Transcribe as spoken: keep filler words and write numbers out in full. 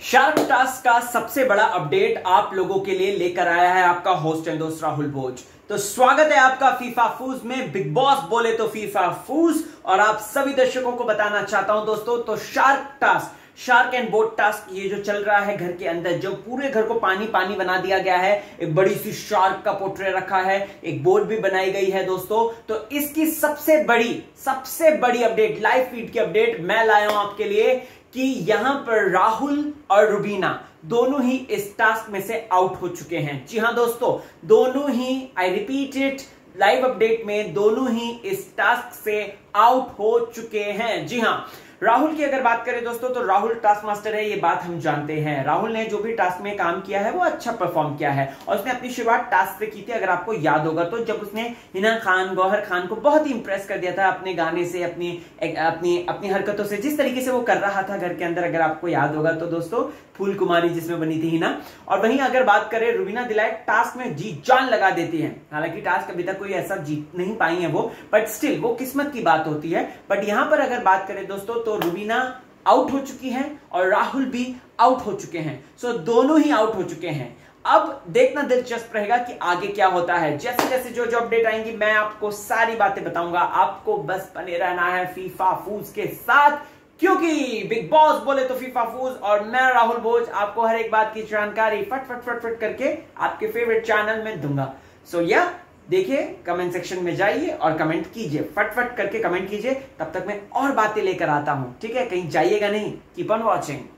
Shark task का सबसे बड़ा अपडेट आप लोगों के लिए लेकर आया है आपका होस्ट एंड दोस्त राहुल भोज। तो स्वागत है आपका फीफा फूज में। बिग बॉस बोले तो फीफा फूज। और आप सभी दर्शकों को बताना चाहता हूं दोस्तों, तो shark task, shark and boat task ये जो चल रहा है घर के अंदर, जो पूरे घर को पानी पानी बना दिया गया है। एक बड़ी सी शार्क का पोर्ट्रेट रखा है, एक बोट भी बनाई गई है दोस्तों। तो इसकी सबसे बड़ी सबसे बड़ी अपडेट, लाइव फीड की अपडेट मैं लाया हूं आपके लिए कि यहां पर राहुल और रुबीना दोनों ही इस टास्क में से आउट हो चुके हैं। जी हां दोस्तों, दोनों ही, I repeat it, live update में दोनों ही इस टास्क से आउट हो चुके हैं। जी हां, राहुल की अगर बात करें दोस्तों, तो राहुल टास्क मास्टर है, ये बात हम जानते हैं। राहुल ने जो भी टास्क में काम किया है वो अच्छा परफॉर्म किया है और उसने अपनी शुरुआत टास्क से की थी। अगर आपको याद होगा तो जब उसने हिना खान, गौहर खान को बहुत ही इंप्रेस कर दिया था अपने गाने से, अपनी अपनी अपनी हरकतों से, जिस तरीके से वो कर रहा था घर के अंदर, अगर आपको याद होगा तो दोस्तों, फूल कुमारी जिसमें बनी थी हिना। और वहीं अगर बात करें रुबीना दिलाइट, टास्क में जी जान लगा देती है। हालांकि टास्क अभी तक कोई ऐसा जीत नहीं पाई है वो, बट स्टिल वो किस्मत की बात होती है। बट यहां पर अगर बात करें दोस्तों, तो रुबीना आउट हो चुकी है और राहुल भी आउट हो चुके हैं। सो दोनों ही आउट हो चुके हैं। अब देखना दिलचस्प रहेगा कि आगे क्या होता है। जैसे जैसे जो जो अपडेट आएंगी मैं आपको सारी बातें बताऊंगा। आपको बस बने रहना है फीफा फूज के साथ, क्योंकि बिग बॉस बोले तो फीफा फूज और मैं राहुल भोज आपको हर एक बात की जानकारी फट फट फट फट करके आपके फेवरेट चैनल में दूंगा। सो so, या yeah, देखिए, कमेंट सेक्शन में जाइए और कमेंट कीजिए, फटफट करके कमेंट कीजिए। तब तक मैं और बातें लेकर आता हूं, ठीक है? कहीं जाइएगा नहीं। Keep on watching.